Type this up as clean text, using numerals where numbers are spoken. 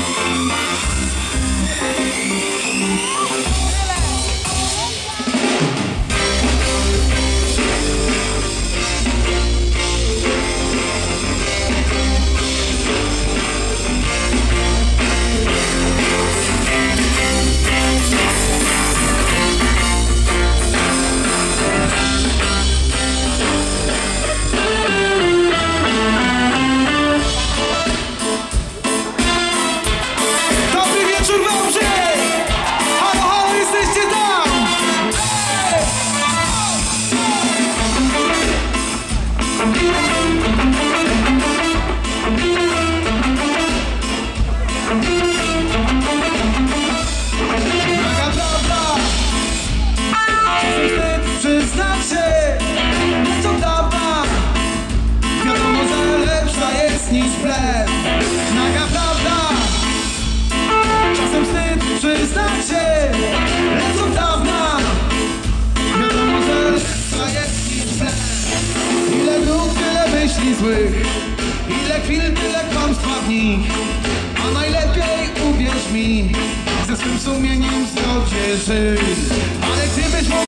Naga prawda, czasem wstyd przyznać się, lecz od dawna wiadomo, że lepsza jest niż źle. Ile dróg, tyle myśli złych, ile chwil, tyle kłamstwa w nich. A najlepiej uwierz mi, ze swym sumieniem w zgodzie żyj. Ale gdybyś